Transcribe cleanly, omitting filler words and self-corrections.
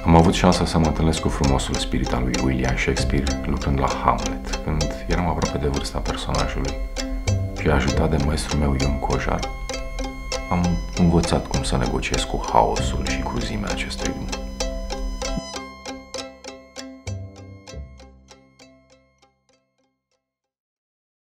Am avut șansa să mă întâlnesc cu frumosul spirit al lui William Shakespeare lucrând la Hamlet, când eram aproape de vârsta personajului și ajutat de maestrul meu Ion Cojar, am învățat cum să negociez cu haosul și cruzimea acestui